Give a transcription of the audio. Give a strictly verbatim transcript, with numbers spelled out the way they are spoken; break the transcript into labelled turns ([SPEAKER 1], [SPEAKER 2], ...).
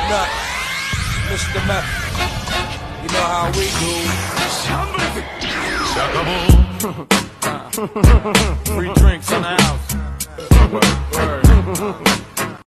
[SPEAKER 1] Nut, Mister Meth. You know how we do.
[SPEAKER 2] Shambles. Free drinks in the house.